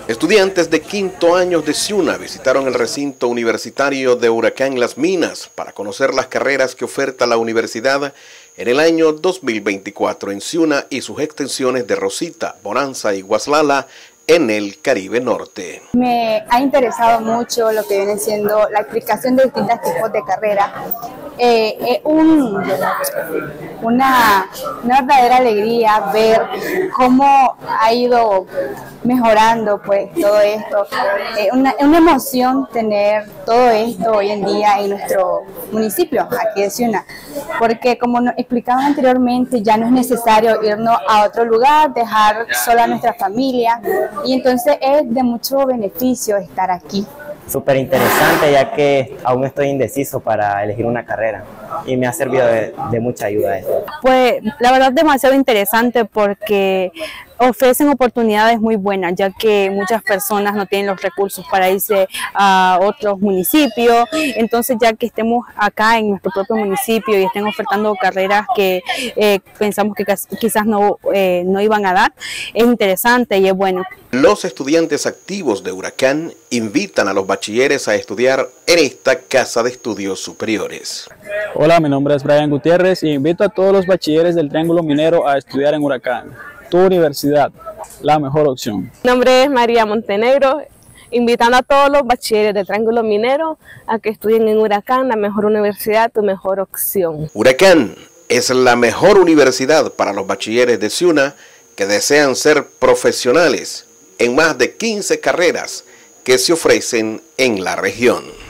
Estudiantes de quinto año de Ciuna visitaron el recinto universitario de Huracán Las Minas para conocer las carreras que oferta la universidad en el año 2024 en Ciuna y sus extensiones de Rosita, Bonanza y Guaslala en el Caribe Norte. Me ha interesado mucho lo que viene siendo la aplicación de distintos tipos de carreras. Una verdadera alegría ver cómo ha ido mejorando pues todo esto. Una emoción tener todo esto hoy en día en nuestro municipio, aquí de Ciuna, porque como nos explicaban anteriormente, ya no es necesario irnos a otro lugar, dejar sola a nuestra familia, y entonces es de mucho beneficio estar aquí. Súper interesante, ya que aún estoy indeciso para elegir una carrera y me ha servido de mucha ayuda esto. Pues la verdad demasiado interesante porque ofrecen oportunidades muy buenas, ya que muchas personas no tienen los recursos para irse a otros municipios. Entonces, ya que estemos acá en nuestro propio municipio y estén ofertando carreras que pensamos que quizás no iban a dar, es interesante y es bueno. Los estudiantes activos de Huracán invitan a los bachilleres a estudiar en esta casa de estudios superiores. Hola, mi nombre es Brian Gutiérrez y invito a todos los bachilleres del Triángulo Minero a estudiar en Huracán. Tu universidad, la mejor opción. Mi nombre es María Montenegro, invitando a todos los bachilleres del Triángulo Minero a que estudien en Huracán, la mejor universidad, tu mejor opción. Huracán es la mejor universidad para los bachilleres de Ciuna que desean ser profesionales en más de 15 carreras que se ofrecen en la región.